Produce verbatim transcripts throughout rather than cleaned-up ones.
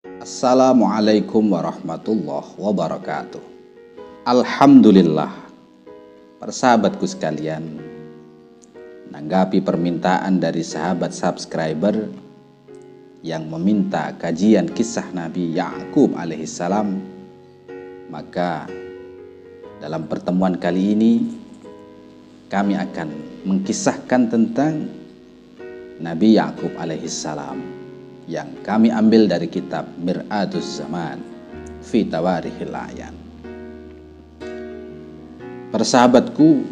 Assalamualaikum warahmatullahi wabarakatuh. Alhamdulillah, para sahabatku sekalian, menanggapi permintaan dari sahabat subscriber yang meminta kajian kisah Nabi Yakub alaihissalam, maka dalam pertemuan kali ini kami akan mengkisahkan tentang Nabi Yakub alaihissalam yang kami ambil dari kitab Mir'atuz Zaman fi Tawarikhil Ayan. Para sahabatku,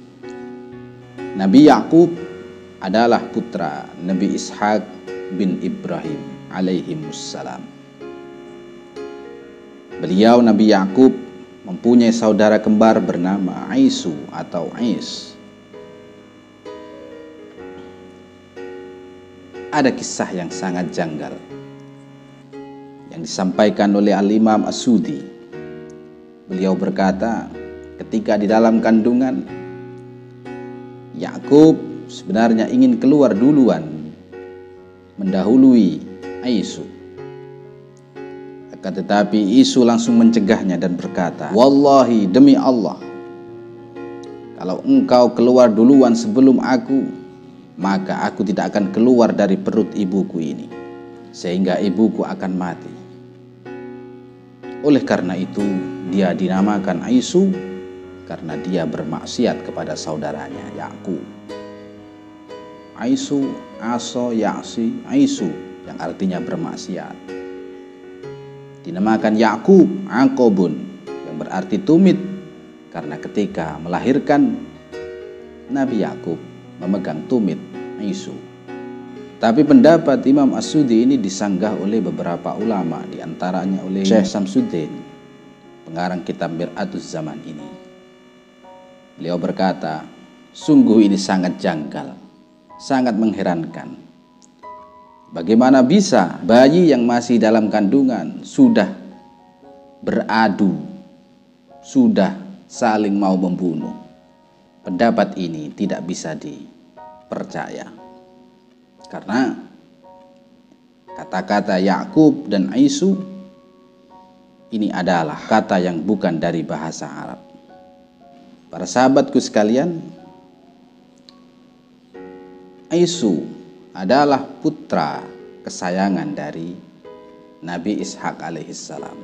Nabi Yakub adalah putra Nabi Ishaq bin Ibrahim alaihimussalam. Beliau Nabi Yakub mempunyai saudara kembar bernama Aisu atau Ais. Ada kisah yang sangat janggal yang disampaikan oleh Al-Imam As-Sudi. Beliau berkata, ketika di dalam kandungan, Yakub sebenarnya ingin keluar duluan mendahului Aisu. Akan tetapi Isu langsung mencegahnya dan berkata, "Wallahi, demi Allah, kalau engkau keluar duluan sebelum aku, maka aku tidak akan keluar dari perut ibuku ini, sehingga ibuku akan mati." Oleh karena itu dia dinamakan Aisu, karena dia bermaksiat kepada saudaranya Yakub. Aisu, Aso, Yaksi, Aisu, yang artinya bermaksiat. Dinamakan Yakub, Akobun, yang berarti tumit, karena ketika melahirkan Nabi Yakub memegang tumit Aisu. Tapi pendapat Imam As-Sudi ini disanggah oleh beberapa ulama, diantaranya oleh Syekh Samsuddin, pengarang kitab Mir'atuz Zaman ini. Beliau berkata, sungguh ini sangat janggal, sangat mengherankan. Bagaimana bisa bayi yang masih dalam kandungan sudah beradu, sudah saling mau membunuh? Pendapat ini tidak bisa dipercaya, karena kata-kata Yakub dan Aisu ini adalah kata yang bukan dari bahasa Arab. Para sahabatku sekalian, Aisu adalah putra kesayangan dari Nabi Ishaq alaihissalam,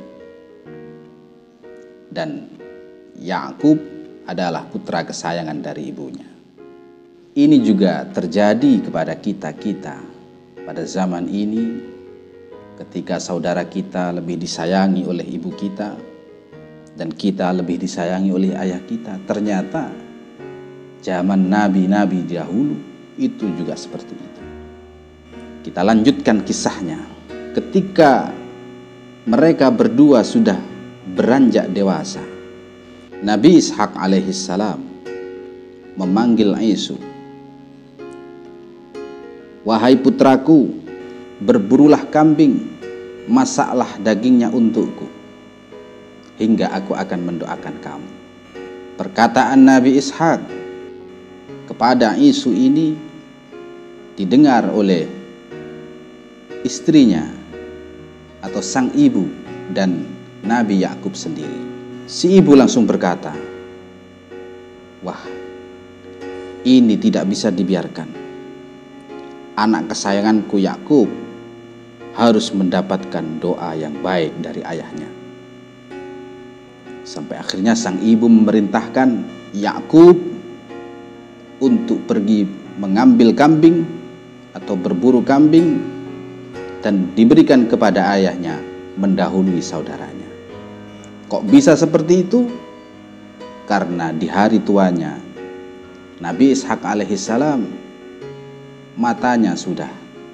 dan Yakub adalah putra kesayangan dari ibunya. Ini juga terjadi kepada kita-kita pada zaman ini, ketika saudara kita lebih disayangi oleh ibu kita dan kita lebih disayangi oleh ayah kita. Ternyata zaman nabi-nabi dahulu itu juga seperti itu. Kita lanjutkan kisahnya. Ketika mereka berdua sudah beranjak dewasa, Nabi Ishaq alaihissalam memanggil Aisu, "Wahai putraku, berburulah kambing, masaklah dagingnya untukku, hingga aku akan mendoakan kamu." Perkataan Nabi Ishaq kepada Aisu ini didengar oleh istrinya atau sang ibu dan Nabi Yakub sendiri. Si ibu langsung berkata, "Wah, ini tidak bisa dibiarkan. Anak kesayanganku Yakub harus mendapatkan doa yang baik dari ayahnya." Sampai akhirnya sang ibu memerintahkan Yakub untuk pergi mengambil kambing atau berburu kambing dan diberikan kepada ayahnya mendahului saudaranya. Kok bisa seperti itu? Karena di hari tuanya Nabi Ishaq alaihissalam matanya sudah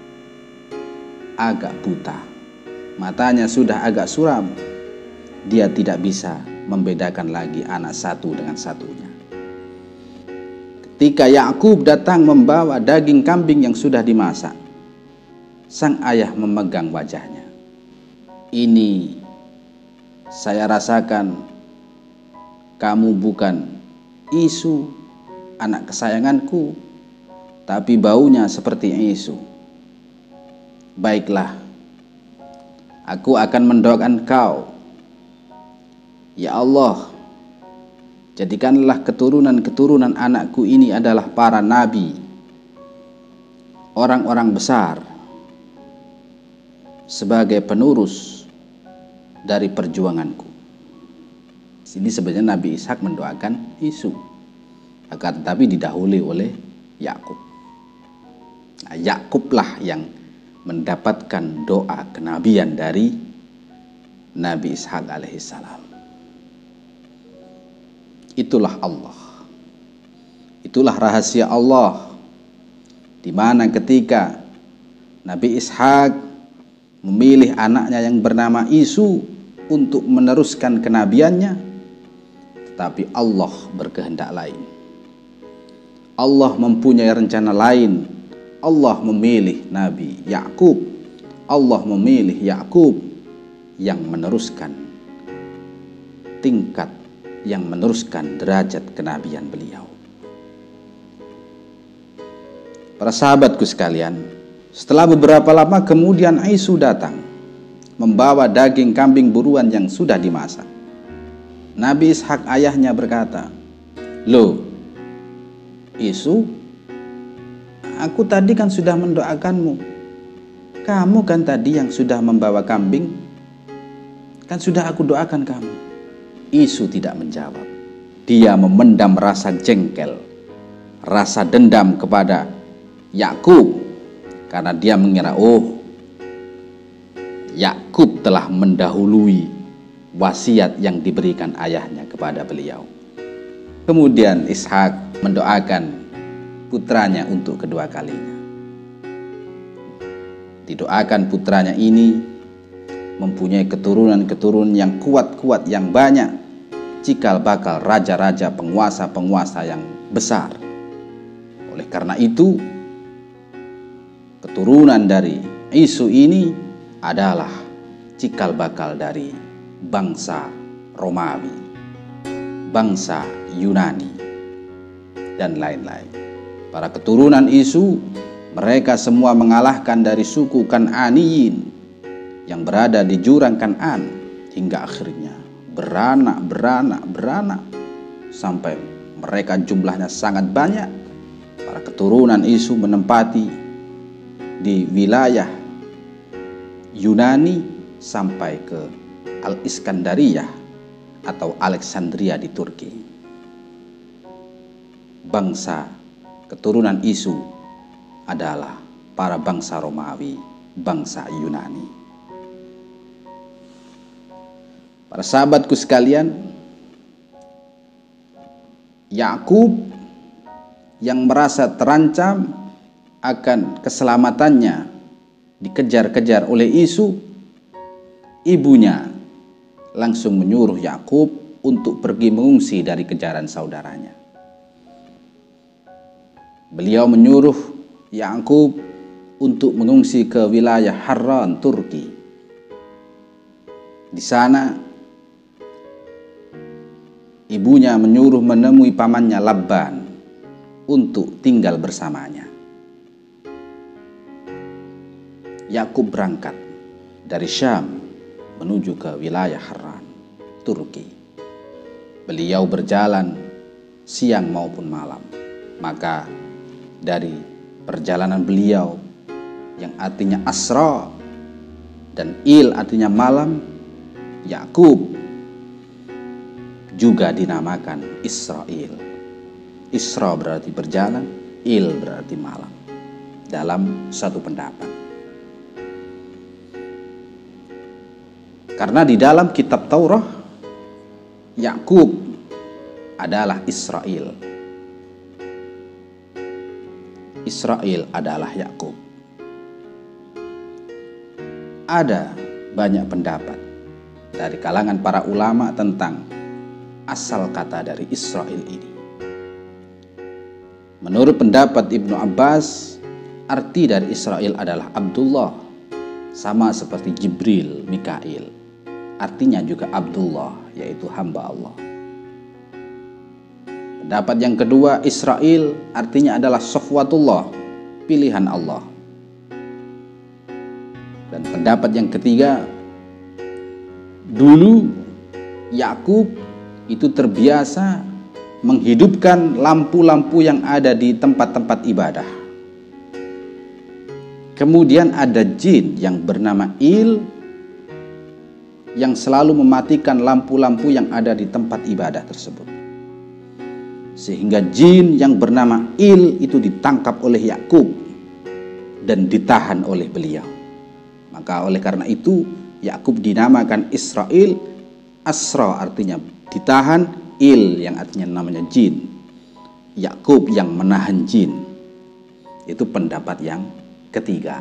agak buta, matanya sudah agak suram. Dia tidak bisa membedakan lagi anak satu dengan satunya. Ketika Yakub datang membawa daging kambing yang sudah dimasak, sang ayah memegang wajahnya. "Ini saya rasakan kamu bukan Isu, anak kesayanganku, tapi baunya seperti Isu. Baiklah, Aku akan mendoakan kau, ya Allah, jadikanlah keturunan-keturunan anakku ini adalah para nabi, orang-orang besar, sebagai penerus dari perjuanganku. Sini sebenarnya Nabi Ishak mendoakan Isu, akan tetapi didahului oleh Yakub. Nah, Yakublah yang mendapatkan doa kenabian dari Nabi Ishak alaihissalam. Itulah Allah. Itulah rahasia Allah, di mana ketika Nabi Ishak memilih anaknya yang bernama Isu untuk meneruskan kenabiannya, tetapi Allah berkehendak lain. Allah mempunyai rencana lain. Allah memilih Nabi Yakub. Allah memilih Yakub yang meneruskan tingkat, yang meneruskan derajat kenabian beliau. Para sahabatku sekalian, setelah beberapa lama kemudian Isu datang membawa daging kambing buruan yang sudah dimasak. Nabi Ishak ayahnya berkata, "Loh, Isu, aku tadi kan sudah mendoakanmu. Kamu kan tadi yang sudah membawa kambing. Kan sudah aku doakan kamu." Isu tidak menjawab. Dia memendam rasa jengkel, rasa dendam kepada Yakub, karena dia mengira, oh, Yakub telah mendahului wasiat yang diberikan ayahnya kepada beliau. Kemudian Ishak mendoakan putranya untuk kedua kalinya. Didoakan putranya ini mempunyai keturunan-keturunan yang kuat-kuat, yang banyak, cikal bakal raja-raja, penguasa-penguasa yang besar. Oleh karena itu, keturunan dari Isu ini adalah cikal bakal dari bangsa Romawi, bangsa Yunani, dan lain-lain. Para keturunan Isu, mereka semua mengalahkan dari suku Kan'aniyin yang berada di jurang Kan'an, hingga akhirnya beranak, beranak, beranak sampai mereka jumlahnya sangat banyak. Para keturunan Isu menempati di wilayah Yunani sampai ke Al-Iskandariyah atau Alexandria di Turki. Bangsa keturunan Isu adalah para bangsa Romawi, bangsa Yunani. Para sahabatku sekalian, Yakub yang merasa terancam akan keselamatannya dikejar-kejar oleh Isu, ibunya langsung menyuruh Yakub untuk pergi mengungsi dari kejaran saudaranya. Beliau menyuruh Yakub untuk mengungsi ke wilayah Harran, Turki. Di sana ibunya menyuruh menemui pamannya Labban untuk tinggal bersamanya. Yakub berangkat dari Syam menuju ke wilayah Harran, Turki. Beliau berjalan siang maupun malam. Maka dari perjalanan beliau yang artinya Asra dan Il artinya malam, Yakub juga dinamakan Israel. Isra berarti berjalan, Il berarti malam dalam satu pendapat. Karena di dalam kitab Taurat, Yakub adalah Israel. Israel adalah Yakub. Ada banyak pendapat dari kalangan para ulama tentang asal kata dari Israel ini. Menurut pendapat Ibnu Abbas, arti dari Israel adalah Abdullah, sama seperti Jibril, Mikail. Artinya juga Abdullah, yaitu hamba Allah. Pendapat yang kedua, Israel artinya adalah Safwatullah, pilihan Allah. Dan pendapat yang ketiga, dulu Yakub itu terbiasa menghidupkan lampu-lampu yang ada di tempat-tempat ibadah. Kemudian ada jin yang bernama Il yang selalu mematikan lampu-lampu yang ada di tempat ibadah tersebut. Sehingga jin yang bernama Il itu ditangkap oleh Yakub dan ditahan oleh beliau. Maka oleh karena itu Yakub dinamakan Israel. Asra artinya ditahan, Il yang artinya namanya jin. Yakub yang menahan jin. Itu pendapat yang ketiga.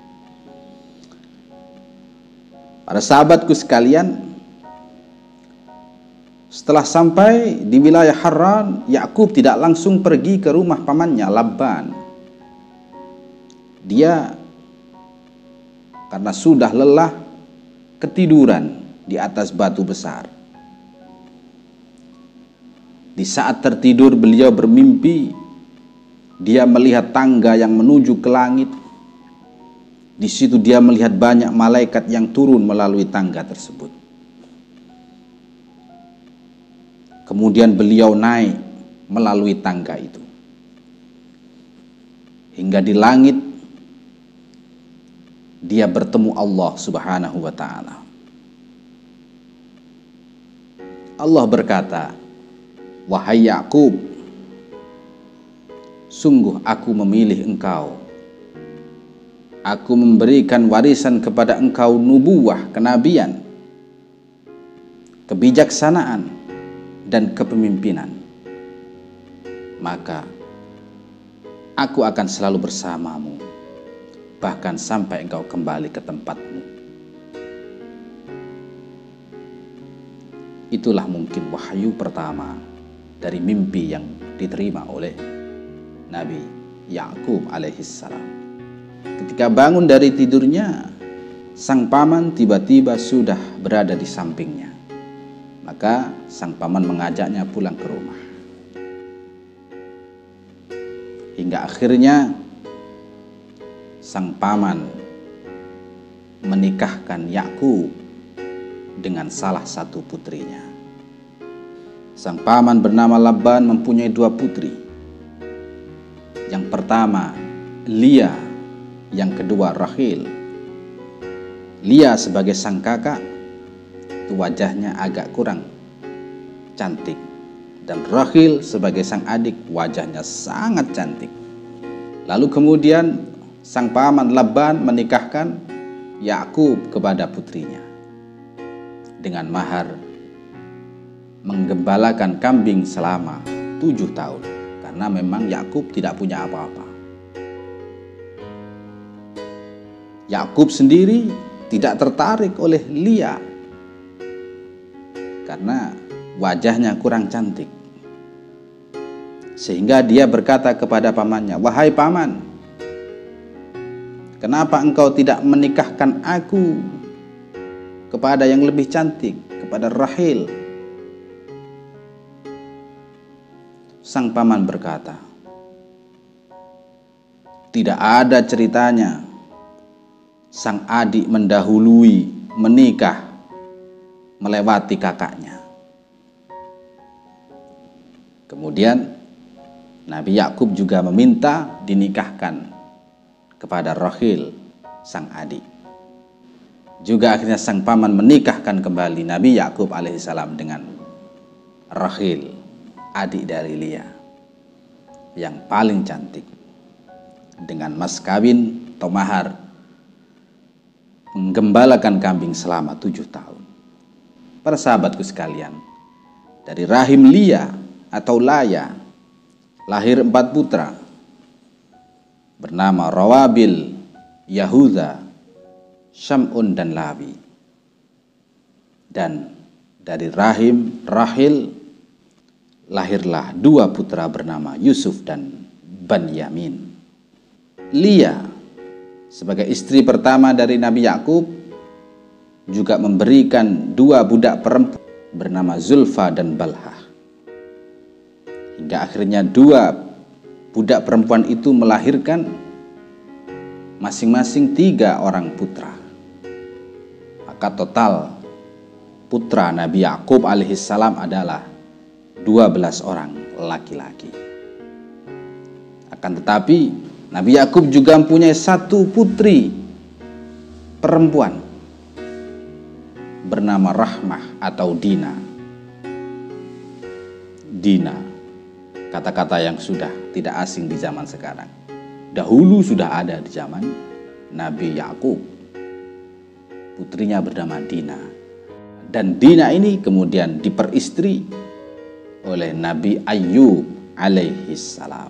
Para sahabatku sekalian, setelah sampai di wilayah Haran, Yakub tidak langsung pergi ke rumah pamannya Laban. Dia karena sudah lelah ketiduran di atas batu besar. Di saat tertidur beliau bermimpi, dia melihat tangga yang menuju ke langit. Di situ dia melihat banyak malaikat yang turun melalui tangga tersebut. Kemudian beliau naik melalui tangga itu. Hingga di langit dia bertemu Allah Subhanahu wa taala. Allah berkata, "Wahai Yakub, sungguh aku memilih engkau. Aku memberikan warisan kepada engkau nubuwah, kenabian, kebijaksanaan, dan kepemimpinan. Maka aku akan selalu bersamamu, bahkan sampai engkau kembali ke tempatmu." Itulah mungkin wahyu pertama dari mimpi yang diterima oleh Nabi Yakub alaihissalam. Ketika bangun dari tidurnya, sang paman tiba-tiba sudah berada di sampingnya. Maka sang paman mengajaknya pulang ke rumah. Hingga akhirnya sang paman menikahkan Yakub dengan salah satu putrinya. Sang paman bernama Laban mempunyai dua putri. Yang pertama Lia, yang kedua Rahil. Lia sebagai sang kakak itu wajahnya agak kurang cantik, dan Rahil sebagai sang adik wajahnya sangat cantik. Lalu kemudian sang paman Laban menikahkan Yakub kepada putrinya dengan mahar menggembalakan kambing selama tujuh tahun, karena memang Yakub tidak punya apa-apa. Yakub sendiri tidak tertarik oleh Lia karena wajahnya kurang cantik. Sehingga dia berkata kepada pamannya, "Wahai paman, kenapa engkau tidak menikahkan aku kepada yang lebih cantik, kepada Rahil?" Sang paman berkata, "Tidak ada ceritanya sang adik mendahului menikah melewati kakaknya." Kemudian Nabi Yakub juga meminta dinikahkan kepada Rahil, sang adik. Juga akhirnya sang paman menikahkan kembali Nabi Yakub alaihissalam dengan Rahil, adik dari Lia, yang paling cantik, dengan mas kawin atau mahar menggembalakan kambing selama tujuh tahun. Para sahabatku sekalian, dari rahim Lia atau Laya lahir empat putra bernama Rawabil, Yahuda, Syam'un, dan Lawi. Dan dari rahim Rahil lahirlah dua putra bernama Yusuf dan Banyamin. Lia sebagai istri pertama dari Nabi Yakub juga memberikan dua budak perempuan bernama Zulfa dan Balhah. Hingga akhirnya dua budak perempuan itu melahirkan masing-masing tiga orang putra. Maka total putra Nabi Yakub alaihissalam adalah dua belas orang laki-laki. Akan tetapi Nabi Yakub juga mempunyai satu putri perempuan bernama Rahmah atau Dina. Dina, kata-kata yang sudah tidak asing di zaman sekarang. Dahulu sudah ada di zaman Nabi Yakub. Putrinya bernama Dina. Dan Dina ini kemudian diperistri oleh Nabi Ayyub alaihissalam.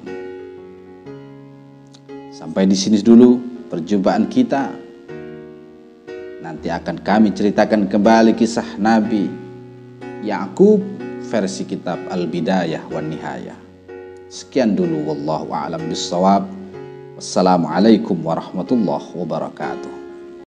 Sampai di sini dulu perjumpaan kita. Nanti akan kami ceritakan kembali kisah Nabi Yakub versi kitab Al-Bidayah wan Nihayah. Sekian dulu, wallahu a'lam bissawab. Wassalamualaikum warahmatullahi wabarakatuh.